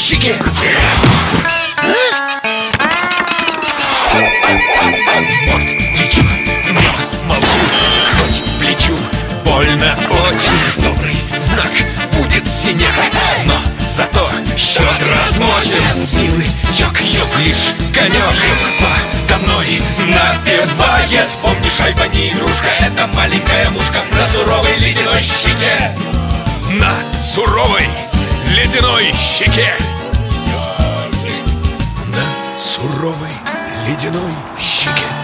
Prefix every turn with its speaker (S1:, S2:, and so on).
S1: щеке. В борт лечу, но молчу, хоть плечу больно очень. Добрый знак будет синяк, но зато счет размочен. Силы йог-йог, лишь конек подо мной напевает. Помнишь, Айба не игрушка, это маленькая мушка на суровой ледяной щеке. На суровой ледяной щеке. На суровой ледяной щеке.